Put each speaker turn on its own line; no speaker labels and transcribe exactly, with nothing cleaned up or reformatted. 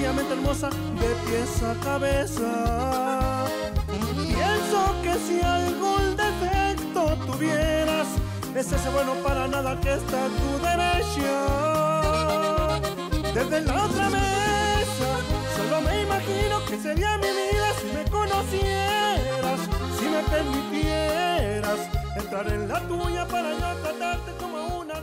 sencillamente hermosa de pies a cabeza. Pienso que si algún defecto tuvieras, es ese bueno para nada que está a tu derecha. Desde la otra mesa solo me imagino que sería mi vida si me conocieras, si me permitieras entrar en la tuya para no tratarte como una